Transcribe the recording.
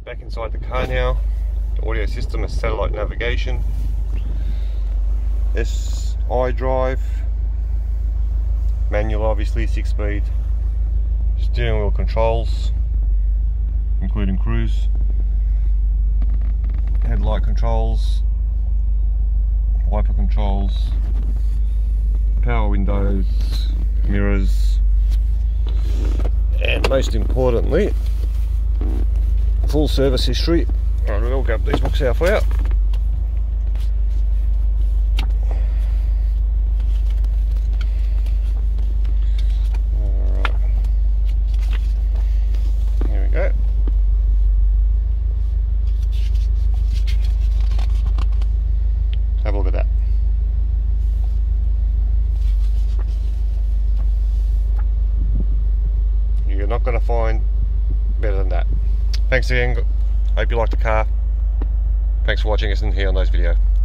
Back inside the car now. The audio system is satellite navigation. iDrive. Manual, obviously, 6-speed. Steering wheel controls, including cruise. Headlight controls. Wiper controls. Power windows. Mirrors. And most importantly, full service history. Alright, we'll grab these books out for you. Alright. Here we go. Have a look at that. You're not going to find better than that. Thanks again. Hope you liked the car. Thanks for watching us in here on Those Video.